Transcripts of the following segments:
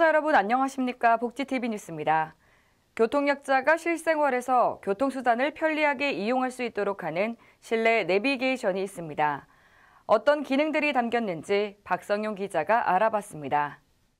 시청자 여러분 안녕하십니까? 복지TV 뉴스입니다. 교통약자가 실생활에서 교통수단을 편리하게 이용할 수 있도록 하는 실내 내비게이션이 있습니다. 어떤 기능들이 담겼는지 박성용 기자가 알아봤습니다.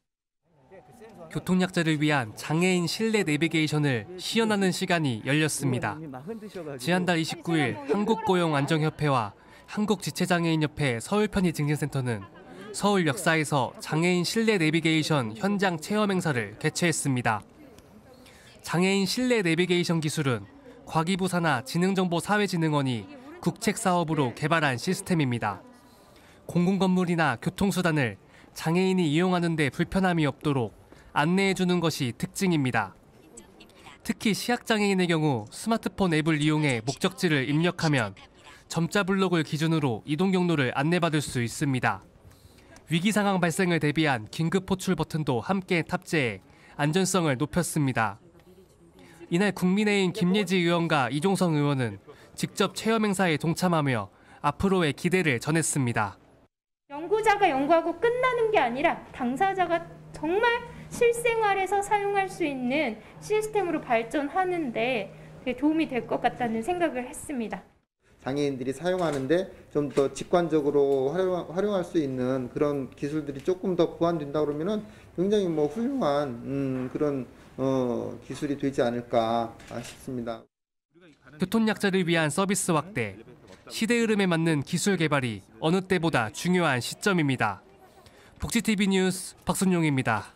교통약자를 위한 장애인 실내 내비게이션을 시연하는 시간이 열렸습니다. 지난달 29일 한국고용안정협회와 한국지체장애인협회 서울편의증진센터는 서울 역사에서 장애인 실내 내비게이션 현장 체험 행사를 개최했습니다. 장애인 실내 내비게이션 기술은 과기부 산하 지능정보사회진흥원이 국책사업으로 개발한 시스템입니다. 공공건물이나 교통수단을 장애인이 이용하는 데 불편함이 없도록 안내해주는 것이 특징입니다. 특히 시각장애인의 경우 스마트폰 앱을 이용해 목적지를 입력하면 점자 블록을 기준으로 이동 경로를 안내받을 수 있습니다. 위기 상황 발생을 대비한 긴급 호출 버튼도 함께 탑재해 안전성을 높였습니다. 이날 국민의힘 김예지 의원과 이종성 의원은 직접 체험 행사에 동참하며 앞으로의 기대를 전했습니다. 연구자가 연구하고 끝나는 게 아니라 당사자가 정말 실생활에서 사용할 수 있는 시스템으로 발전하는데 도움이 될 것 같다는 생각을 했습니다. 장애인들이 사용하는데 좀 더 직관적으로 활용할 수 있는 그런 기술들이 조금 더 보완된다 그러면은 굉장히 훌륭한 그런 기술이 되지 않을까 싶습니다. 교통약자를 위한 서비스 확대, 시대 흐름에 맞는 기술 개발이 어느 때보다 중요한 시점입니다. 복지TV 뉴스 박순용입니다.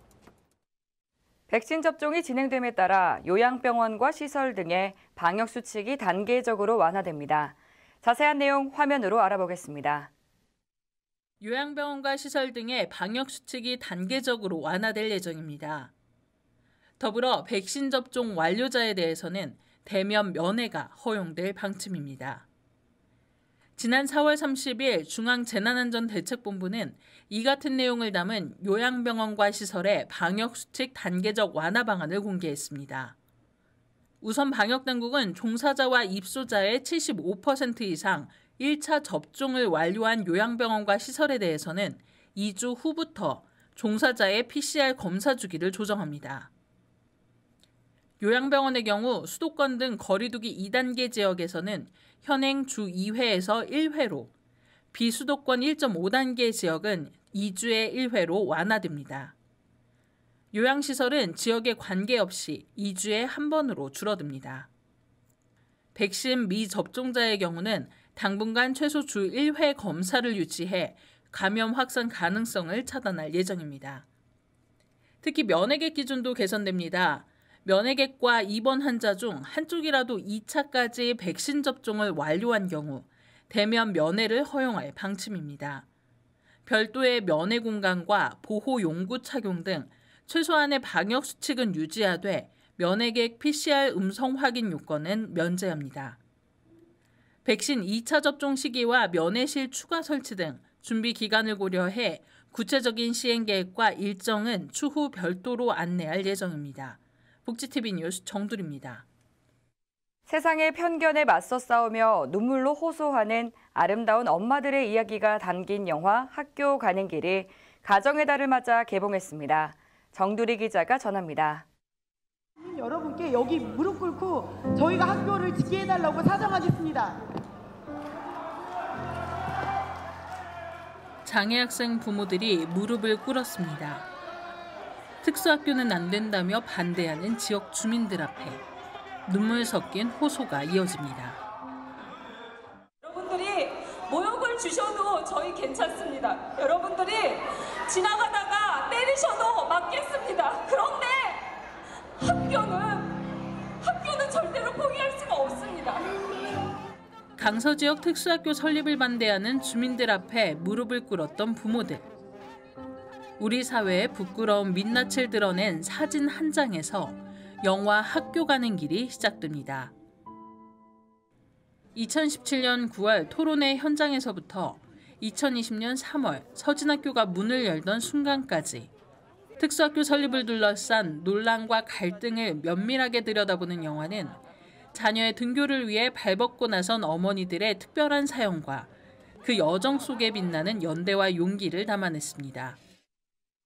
백신 접종이 진행됨에 따라 요양병원과 시설 등의 방역수칙이 단계적으로 완화됩니다. 자세한 내용 화면으로 알아보겠습니다. 요양병원과 시설 등의 방역수칙이 단계적으로 완화될 예정입니다. 더불어 백신 접종 완료자에 대해서는 대면 면회가 허용될 방침입니다. 지난 4월 30일 중앙재난안전대책본부는 이 같은 내용을 담은 요양병원과 시설의 방역수칙 단계적 완화 방안을 공개했습니다. 우선 방역당국은 종사자와 입소자의 75% 이상 1차 접종을 완료한 요양병원과 시설에 대해서는 2주 후부터 종사자의 PCR 검사 주기를 조정합니다. 요양병원의 경우 수도권 등 거리두기 2단계 지역에서는 현행 주 2회에서 1회로, 비수도권 1.5단계 지역은 2주에 1회로 완화됩니다. 요양시설은 지역에 관계없이 2주에 한 번으로 줄어듭니다. 백신 미접종자의 경우는 당분간 최소 주 1회 검사를 유치해 감염 확산 가능성을 차단할 예정입니다. 특히 면회객 기준도 개선됩니다. 면회객과 입원 환자 중 한쪽이라도 2차까지 백신 접종을 완료한 경우 대면 면회를 허용할 방침입니다. 별도의 면회 공간과 보호 용구 착용 등 최소한의 방역 수칙은 유지하되 면회객 PCR 음성 확인 요건은 면제합니다. 백신 2차 접종 시기와 면회실 추가 설치 등 준비 기간을 고려해 구체적인 시행 계획과 일정은 추후 별도로 안내할 예정입니다. 복지TV 뉴스 정두리입니다. 세상의 편견에 맞서 싸우며 눈물로 호소하는 아름다운 엄마들의 이야기가 담긴 영화 학교 가는 길이 가정의 달을 맞아 개봉했습니다. 정두리 기자가 전합니다. 여러분께 여기 무릎 꿇고 저희가 학교를 짓게 해달라고 사정하겠습니다. 장애 학생 부모들이 무릎을 꿇었습니다. 특수학교는 안 된다며 반대하는 지역 주민들 앞에 눈물 섞인 호소가 이어집니다. 여러분들이 모욕을 주셔도 저희 괜찮습니다. 여러분들이 지나가다가 때리셔도 맞겠습니다. 그런데 학교는 절대로 포기할 수가 없습니다. 강서 지역 특수학교 설립을 반대하는 주민들 앞에 무릎을 꿇었던 부모들. 우리 사회의 부끄러운 민낯을 드러낸 사진 한 장에서 영화 학교 가는 길이 시작됩니다. 2017년 9월 토론회 현장에서부터 2020년 3월 서진학교가 문을 열던 순간까지 특수학교 설립을 둘러싼 논란과 갈등을 면밀하게 들여다보는 영화는 자녀의 등교를 위해 발벗고 나선 어머니들의 특별한 사연과 그 여정 속에 빛나는 연대와 용기를 담아냈습니다.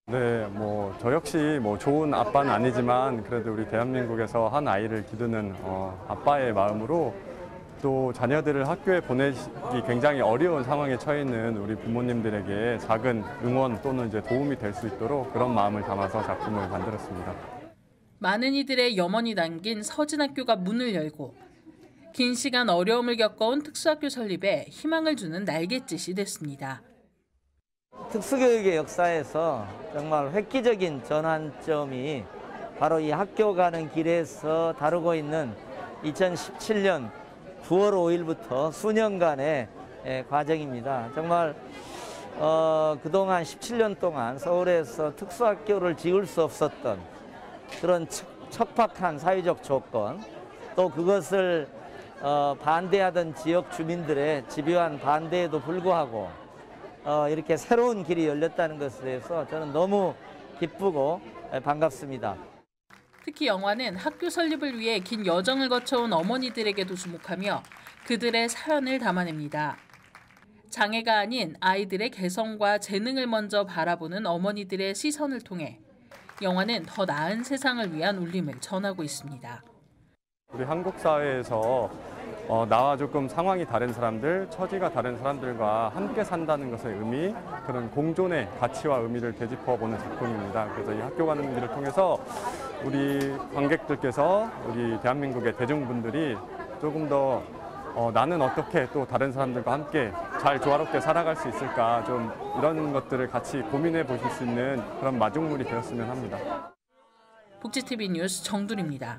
네, 저 역시 좋은 아빠는 아니지만 그래도 우리 대한민국에서 한 아이를 기르는 아빠의 마음으로 또 자녀들을 학교에 보내기 굉장히 어려운 상황에 처해 있는 우리 부모님들에게 작은 응원 또는 이제 도움이 될 수 있도록 그런 마음을 담아서 작품을 만들었습니다. 많은 이들의 염원이 담긴 서진학교가 문을 열고 긴 시간 어려움을 겪어온 특수학교 설립에 희망을 주는 날갯짓이 됐습니다. 특수교육의 역사에서 정말 획기적인 전환점이 바로 이 학교 가는 길에서 다루고 있는 2017년 9월 5일부터 수년간의 과정입니다. 정말 그동안 17년 동안 서울에서 특수학교를 지을 수 없었던 그런 척박한 사회적 조건, 또 그것을 반대하던 지역 주민들의 집요한 반대에도 불구하고 이렇게 새로운 길이 열렸다는 것에 대해서 저는 너무 기쁘고 반갑습니다. 특히 영화는 학교 설립을 위해 긴 여정을 거쳐온 어머니들에게도 주목하며 그들의 사연을 담아냅니다. 장애가 아닌 아이들의 개성과 재능을 먼저 바라보는 어머니들의 시선을 통해 영화는 더 나은 세상을 위한 울림을 전하고 있습니다. 우리 한국 사회에서 나와 조금 상황이 다른 사람들, 처지가 다른 사람들과 함께 산다는 것의 의미, 그런 공존의 가치와 의미를 되짚어보는 작품입니다. 그래서 이 학교 가는 길을 통해서 우리 관객들께서 우리 대한민국의 대중분들이 조금 더 나는 어떻게 또 다른 사람들과 함께 잘 조화롭게 살아갈 수 있을까, 좀 이런 것들을 같이 고민해 보실 수 있는 그런 마중물이 되었으면 합니다. 복지TV 뉴스 정두리입니다.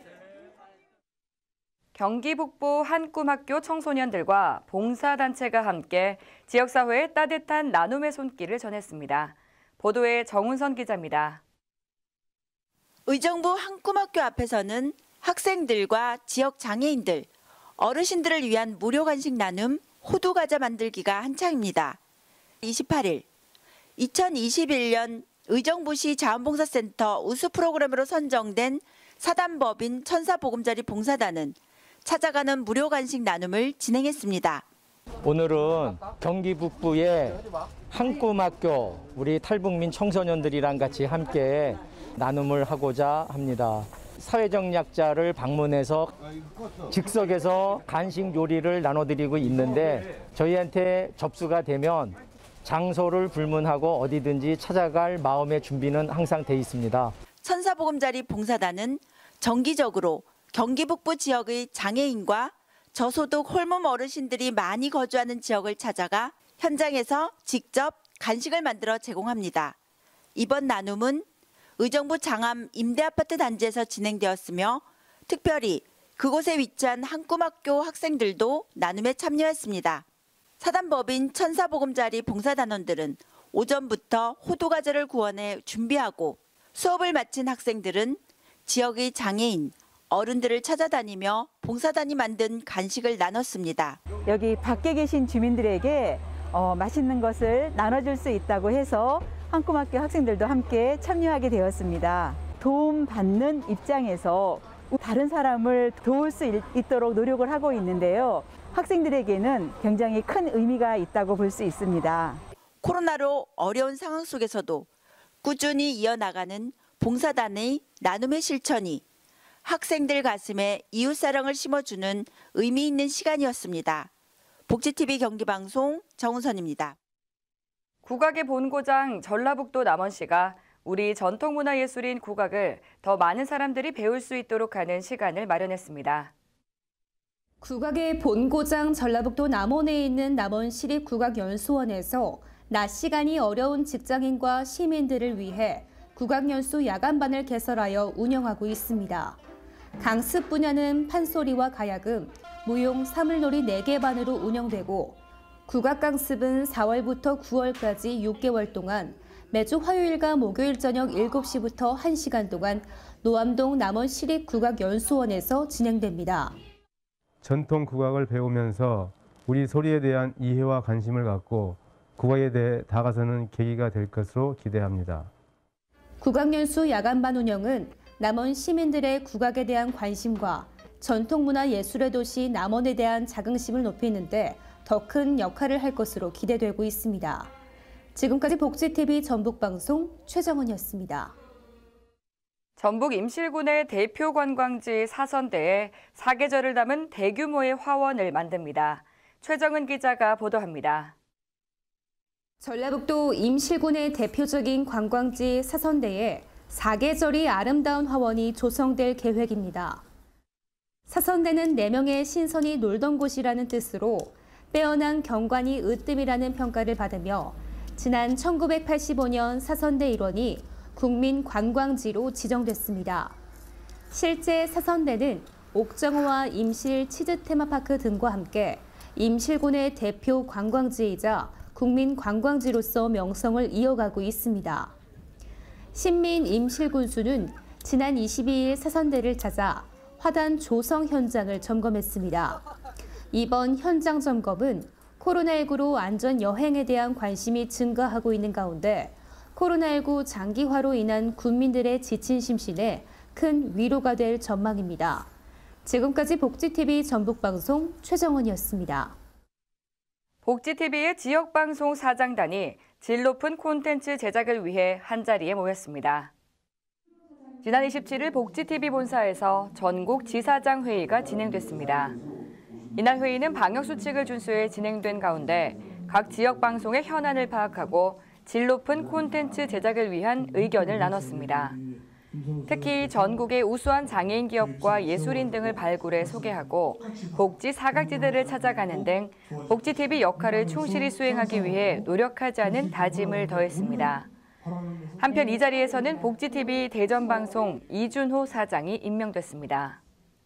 경기 북부 한꿈학교 청소년들과 봉사단체가 함께 지역사회에 따뜻한 나눔의 손길을 전했습니다. 보도에 정운선 기자입니다. 의정부 한꿈학교 앞에서는 학생들과 지역 장애인들, 어르신들을 위한 무료 간식 나눔 호두과자 만들기가 한창입니다. 28일, 2021년 의정부시 자원봉사센터 우수 프로그램으로 선정된 사단법인 천사보금자리 봉사단은 찾아가는 무료 간식 나눔을 진행했습니다. 오늘은 경기 북부의 한꿈학교 우리 탈북민 청소년들이랑 같이 함께 나눔을 하고자 합니다. 사회적 약자를 방문해서 즉석에서 간식 요리를 나눠드리고 있는데 저희한테 접수가 되면 장소를 불문하고 어디든지 찾아갈 마음의 준비는 항상 돼 있습니다. 천사보금자리 봉사단은 정기적으로 경기 북부 지역의 장애인과 저소득 홀몸 어르신들이 많이 거주하는 지역을 찾아가 현장에서 직접 간식을 만들어 제공합니다. 이번 나눔은 의정부 장암 임대아파트 단지에서 진행되었으며 특별히 그곳에 위치한 한꿈학교 학생들도 나눔에 참여했습니다. 사단법인 천사보금자리 봉사단원들은 오전부터 호두과자를 구워내 준비하고 수업을 마친 학생들은 지역의 장애인, 어른들을 찾아다니며 봉사단이 만든 간식을 나눴습니다. 여기 밖에 계신 주민들에게 맛있는 것을 나눠줄 수 있다고 해서 한꿈학교 학생들도 함께 참여하게 되었습니다. 도움받는 입장에서 다른 사람을 도울 수 있도록 노력을 하고 있는데요. 학생들에게는 굉장히 큰 의미가 있다고 볼 수 있습니다. 코로나로 어려운 상황 속에서도 꾸준히 이어나가는 봉사단의 나눔의 실천이 학생들 가슴에 이웃사랑을 심어주는 의미 있는 시간이었습니다. 복지TV 경기방송 정은선입니다. 국악의 본고장 전라북도 남원시가 우리 전통문화예술인 국악을 더 많은 사람들이 배울 수 있도록 하는 시간을 마련했습니다. 국악의 본고장 전라북도 남원에 있는 남원시립국악연수원에서 낮 시간이 어려운 직장인과 시민들을 위해 국악연수 야간반을 개설하여 운영하고 있습니다. 강습 분야는 판소리와 가야금, 무용, 사물놀이 4개 반으로 운영되고 국악 강습은 4월부터 9월까지 6개월 동안 매주 화요일과 목요일 저녁 7시부터 1시간 동안 노암동 남원시립국악연수원에서 진행됩니다. 전통 국악을 배우면서 우리 소리에 대한 이해와 관심을 갖고 국악에 대해 다가서는 계기가 될 것으로 기대합니다. 국악연수 야간반 운영은 남원 시민들의 국악에 대한 관심과 전통문화 예술의 도시 남원에 대한 자긍심을 높이는 데 더 큰 역할을 할 것으로 기대되고 있습니다. 지금까지 복지TV 전북방송 최정원이었습니다. 전북 임실군의 대표 관광지 사선대에 사계절을 담은 대규모의 화원을 만듭니다. 최정은 기자가 보도합니다. 전라북도 임실군의 대표적인 관광지 사선대에 사계절이 아름다운 화원이 조성될 계획입니다. 사선대는 4명의 신선이 놀던 곳이라는 뜻으로 빼어난 경관이 으뜸이라는 평가를 받으며 지난 1985년 사선대 일원이 국민 관광지로 지정됐습니다. 실제 사선대는 옥정호와 임실 치즈 테마파크 등과 함께 임실군의 대표 관광지이자 국민 관광지로서 명성을 이어가고 있습니다. 신민 임실군수는 지난 22일 사선대를 찾아 화단 조성 현장을 점검했습니다. 이번 현장 점검은 코로나19로 안전 여행에 대한 관심이 증가하고 있는 가운데 코로나19 장기화로 인한 국민들의 지친 심신에 큰 위로가 될 전망입니다. 지금까지 복지TV 전북방송 최정원이었습니다. 복지TV의 지역방송 사장단이 질 높은 콘텐츠 제작을 위해 한자리에 모였습니다. 지난 27일 복지TV 본사에서 전국 지사장 회의가 진행됐습니다. 이날 회의는 방역수칙을 준수해 진행된 가운데 각 지역방송의 현안을 파악하고 질 높은 콘텐츠 제작을 위한 의견을 나눴습니다. 특히 전국의 우수한 장애인 기업과 예술인 등을 발굴해 소개하고 복지 사각지대를 찾아가는 등 복지TV 역할을 충실히 수행하기 위해 노력하자는 다짐을 더했습니다. 한편 이 자리에서는 복지TV 대전방송 이준호 사장이 임명됐습니다.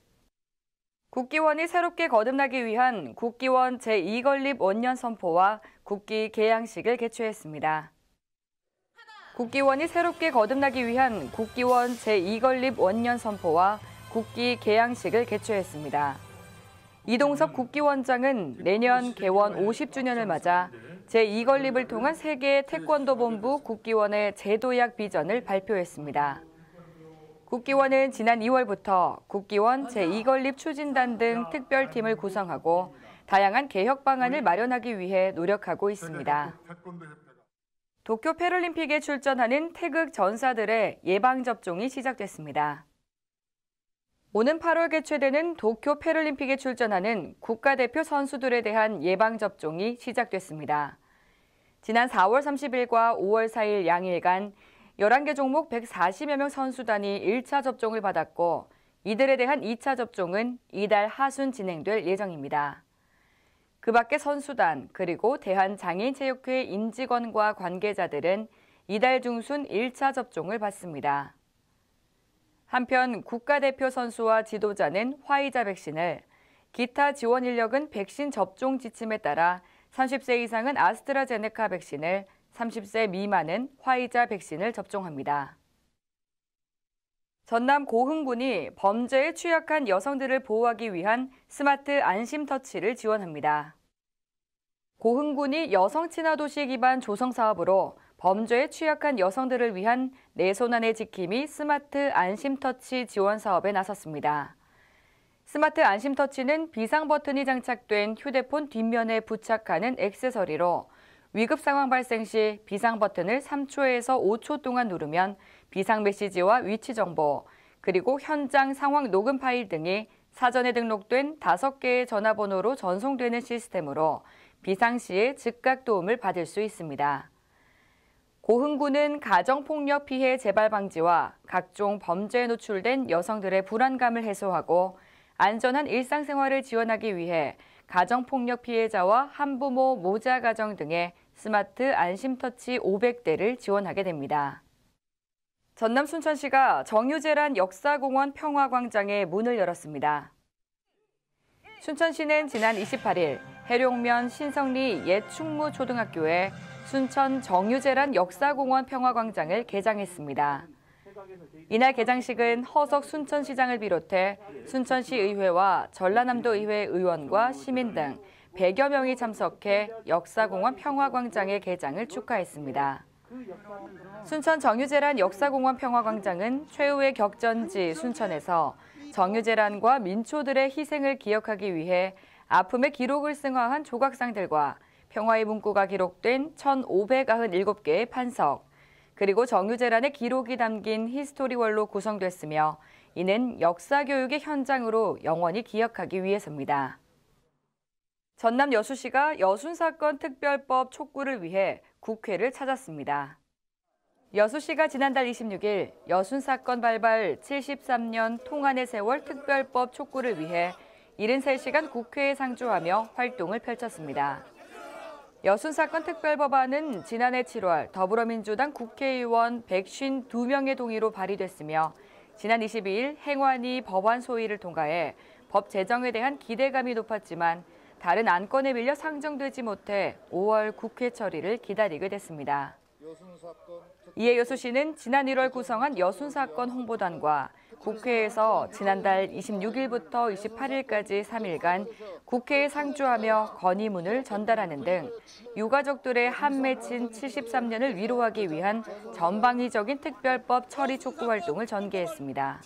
국기원이 새롭게 거듭나기 위한 국기원 제2건립 원년 선포와 국기 개양식을 개최했습니다. 국기원이 새롭게 거듭나기 위한 국기원 제2건립 원년 선포와 국기 개양식을 개최했습니다. 이동섭 국기원장은 내년 개원 50주년을 맞아 제2건립을 통한 세계 태권도 본부 국기원의 제도약 비전을 발표했습니다. 국기원은 지난 2월부터 국기원 제2건립 추진단 등 특별팀을 구성하고 다양한 개혁 방안을 마련하기 위해 노력하고 있습니다. 도쿄 패럴림픽에 출전하는 태극 전사들의 예방접종이 시작됐습니다. 오는 8월 개최되는 도쿄 패럴림픽에 출전하는 국가대표 선수들에 대한 예방접종이 시작됐습니다. 지난 4월 30일과 5월 4일 양일간 11개 종목 140여 명 선수단이 1차 접종을 받았고 이들에 대한 2차 접종은 이달 하순 진행될 예정입니다. 그 밖에 선수단 그리고 대한장애인체육회 임직원과 관계자들은 이달 중순 1차 접종을 받습니다. 한편 국가대표 선수와 지도자는 화이자 백신을, 기타 지원 인력은 백신 접종 지침에 따라 30세 이상은 아스트라제네카 백신을, 30세 미만은 화이자 백신을 접종합니다. 전남 고흥군이 범죄에 취약한 여성들을 보호하기 위한 스마트 안심터치를 지원합니다. 고흥군이 여성 친화 도시 기반 조성 사업으로 범죄에 취약한 여성들을 위한 내 손 안의 지킴이 스마트 안심터치 지원 사업에 나섰습니다. 스마트 안심터치는 비상 버튼이 장착된 휴대폰 뒷면에 부착하는 액세서리로 위급 상황 발생 시 비상 버튼을 3초에서 5초 동안 누르면 비상 메시지와 위치 정보, 그리고 현장 상황 녹음 파일 등이 사전에 등록된 5개의 전화번호로 전송되는 시스템으로 비상시에 즉각 도움을 받을 수 있습니다. 고흥군은 가정폭력 피해 재발 방지와 각종 범죄에 노출된 여성들의 불안감을 해소하고 안전한 일상생활을 지원하기 위해 가정폭력 피해자와 한부모 모자 가정 등의 스마트 안심터치 500대를 지원하게 됩니다. 전남 순천시가 정유재란 역사공원 평화광장에 문을 열었습니다. 순천시는 지난 28일 해룡면 신성리 옛 충무초등학교에 순천 정유재란 역사공원 평화광장을 개장했습니다. 이날 개장식은 허석 순천시장을 비롯해 순천시의회와 전라남도의회 의원과 시민 등 100여 명이 참석해 역사공원 평화광장의 개장을 축하했습니다. 순천 정유재란 역사공원 평화광장은 최후의 격전지 순천에서 정유재란과 민초들의 희생을 기억하기 위해 아픔의 기록을 승화한 조각상들과 평화의 문구가 기록된 1,597개의 판석, 그리고 정유재란의 기록이 담긴 히스토리월로 구성됐으며 이는 역사교육의 현장으로 영원히 기억하기 위해서입니다. 전남 여수시가 여순사건 특별법 촉구를 위해 국회를 찾았습니다. 여수시가 지난달 26일 여순사건 발발 73년 통안의 세월 특별법 촉구를 위해 73시간 국회에 상주하며 활동을 펼쳤습니다. 여순사건 특별법안은 지난해 7월 더불어민주당 국회의원 152명의 동의로 발의됐으며 지난 22일 행안위 법안 소위를 통과해 법 제정에 대한 기대감이 높았지만 다른 안건에 밀려 상정되지 못해 5월 국회 처리를 기다리게 됐습니다. 이에 여수시는 지난 1월 구성한 여순사건 홍보단과 국회에서 지난달 26일부터 28일까지 3일간 국회에 상주하며 건의문을 전달하는 등 유가족들의 한 맺힌 73년을 위로하기 위한 전방위적인 특별법 처리 촉구 활동을 전개했습니다.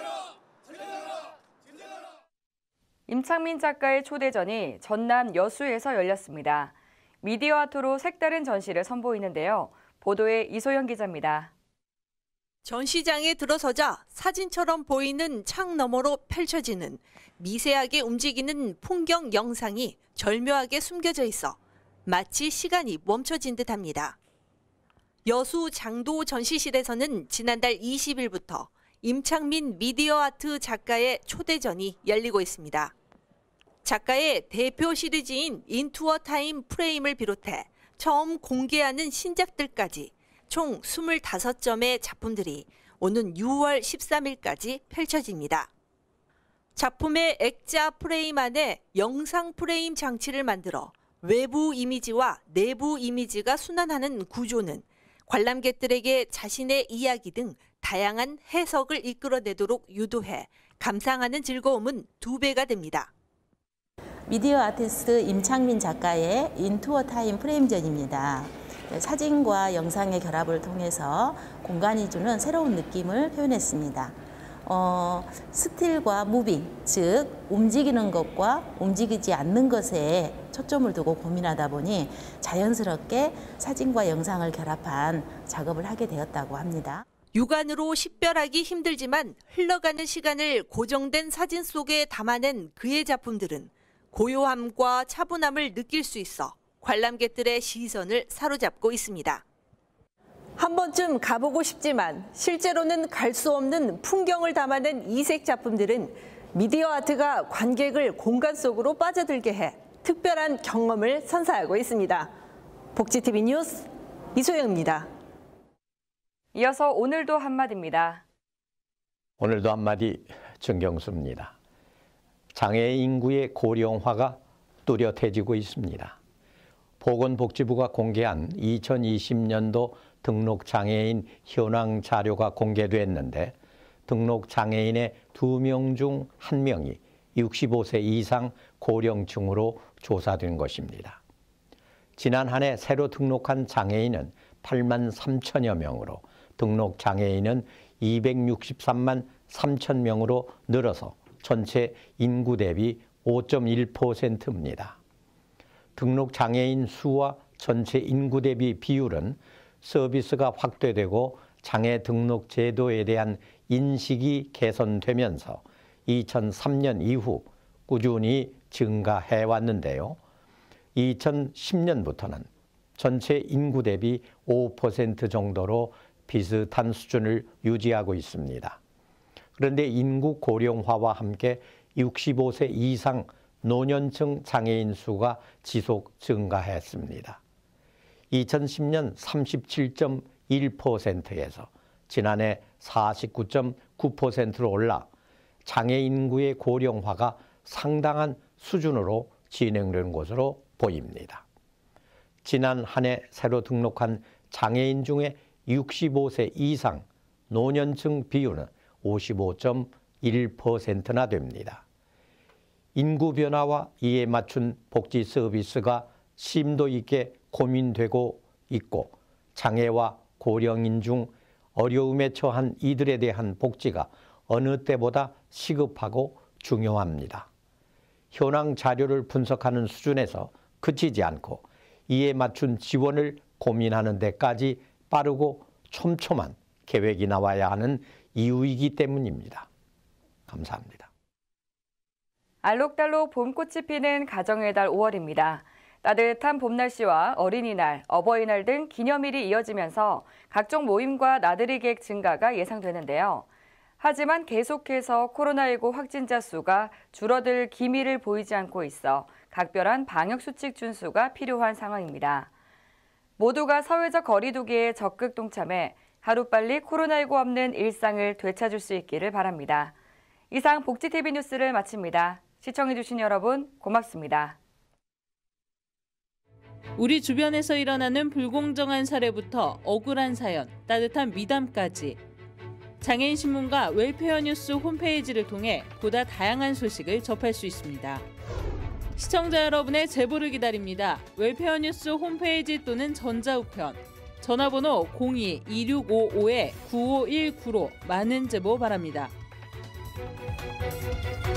임창민 작가의 초대전이 전남 여수에서 열렸습니다. 미디어 아트로 색다른 전시를 선보이는데요. 보도에 이소영 기자입니다. 전시장에 들어서자 사진처럼 보이는 창 너머로 펼쳐지는 미세하게 움직이는 풍경 영상이 절묘하게 숨겨져 있어 마치 시간이 멈춰진 듯합니다. 여수 장도 전시실에서는 지난달 20일부터 임창민 미디어 아트 작가의 초대전이 열리고 있습니다. 작가의 대표 시리즈인 인투 어 타임 프레임을 비롯해 처음 공개하는 신작들까지 총 25점의 작품들이 오는 6월 13일까지 펼쳐집니다. 작품의 액자 프레임 안에 영상 프레임 장치를 만들어 외부 이미지와 내부 이미지가 순환하는 구조는 관람객들에게 자신의 이야기 등 다양한 해석을 이끌어내도록 유도해 감상하는 즐거움은 2배가 됩니다. 미디어 아티스트 임창민 작가의 인투 어 타임 프레임전입니다. 사진과 영상의 결합을 통해서 공간이 주는 새로운 느낌을 표현했습니다. 스틸과 무빙, 즉 움직이는 것과 움직이지 않는 것에 초점을 두고 고민하다 보니 자연스럽게 사진과 영상을 결합한 작업을 하게 되었다고 합니다. 육안으로 식별하기 힘들지만 흘러가는 시간을 고정된 사진 속에 담아낸 그의 작품들은 고요함과 차분함을 느낄 수 있어 관람객들의 시선을 사로잡고 있습니다. 한 번쯤 가보고 싶지만 실제로는 갈 수 없는 풍경을 담아낸 이색 작품들은 미디어 아트가 관객을 공간 속으로 빠져들게 해 특별한 경험을 선사하고 있습니다. 복지TV 뉴스 이소영입니다. 이어서 오늘도 한마디입니다. 오늘도 한마디 정경수입니다. 장애 인구의 고령화가 뚜렷해지고 있습니다. 보건복지부가 공개한 2020년도 등록장애인 현황 자료가 공개됐는데 등록장애인의 2명 중 1명이 65세 이상 고령층으로 조사된 것입니다. 지난 한 해 새로 등록한 장애인은 8만 3천여 명으로 등록장애인은 263만 3천 명으로 늘어서 전체 인구 대비 5.1%입니다. 등록장애인 수와 전체 인구 대비 비율은 서비스가 확대되고 장애 등록 제도에 대한 인식이 개선되면서 2003년 이후 꾸준히 증가해 왔는데요. 2010년부터는 전체 인구 대비 5% 정도로 비슷한 수준을 유지하고 있습니다. 그런데 인구 고령화와 함께 65세 이상 노년층 장애인 수가 지속 증가했습니다. 2010년 37.1%에서 지난해 49.9%로 올라 장애 인구의 고령화가 상당한 수준으로 진행된 것으로 보입니다. 지난 한 해 새로 등록한 장애인 중에 65세 이상 노년층 비율은 55.1%나 됩니다. 인구 변화와 이에 맞춘 복지 서비스가 심도 있게 고민되고 있고 장애와 고령인 중 어려움에 처한 이들에 대한 복지가 어느 때보다 시급하고 중요합니다. 현황 자료를 분석하는 수준에서 그치지 않고 이에 맞춘 지원을 고민하는 데까지 빠르고 촘촘한 계획이 나와야 하는 이유이기 때문입니다. 감사합니다. 알록달록 봄꽃이 피는 가정의 달 5월입니다. 따뜻한 봄 날씨와 어린이날, 어버이날 등 기념일이 이어지면서 각종 모임과 나들이 계획 증가가 예상되는데요. 하지만 계속해서 코로나19 확진자 수가 줄어들 기미를 보이지 않고 있어 각별한 방역수칙 준수가 필요한 상황입니다. 모두가 사회적 거리두기에 적극 동참해 하루빨리 코로나19 없는 일상을 되찾을 수 있기를 바랍니다. 이상 복지TV 뉴스를 마칩니다. 시청해주신 여러분 고맙습니다. 우리 주변에서 일어나는 불공정한 사례부터 억울한 사연, 따뜻한 미담까지 장애인 신문과 웰페어 뉴스 홈페이지를 통해 보다 다양한 소식을 접할 수 있습니다. 시청자 여러분의 제보를 기다립니다. 웰페어 뉴스 홈페이지 또는 전자우편, 전화번호 02-2655-9519로 많은 제보 바랍니다.